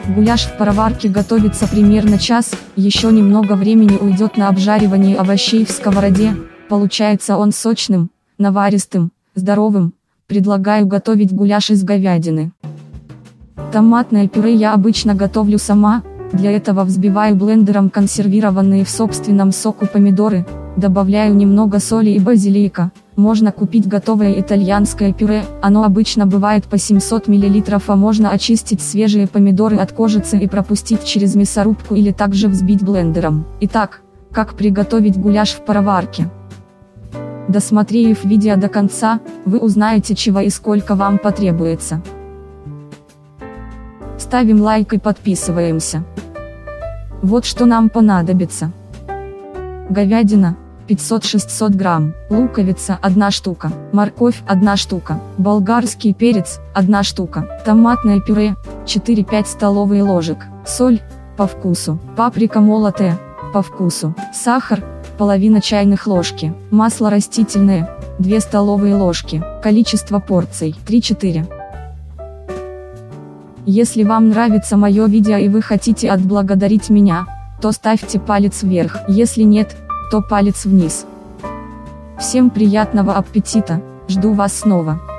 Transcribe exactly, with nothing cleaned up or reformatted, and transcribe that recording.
Гуляш в пароварке готовится примерно час, еще немного времени уйдет на обжаривание овощей в сковороде, получается он сочным, наваристым, здоровым. Предлагаю готовить гуляш из говядины. Томатное пюре я обычно готовлю сама, для этого взбиваю блендером консервированные в собственном соку помидоры, добавляю немного соли и базилика. Можно купить готовое итальянское пюре, оно обычно бывает по семьсот миллилитров, а можно очистить свежие помидоры от кожицы и пропустить через мясорубку или также взбить блендером. Итак, как приготовить гуляш в пароварке? Досмотрев видео до конца, вы узнаете, чего и сколько вам потребуется. Ставим лайк и подписываемся. Вот что нам понадобится. Говядина пятьсот-шестьсот грамм, луковица одна штука, морковь одна штука, болгарский перец одна штука, томатное пюре четыре-пять столовые ложек, соль по вкусу, паприка молотая по вкусу, сахар половина чайных ложки, масло растительное две столовые ложки, количество порций три-четыре. Если вам нравится мое видео и вы хотите отблагодарить меня, то ставьте палец вверх, если нет, то палец вниз. Всем приятного аппетита, жду вас снова.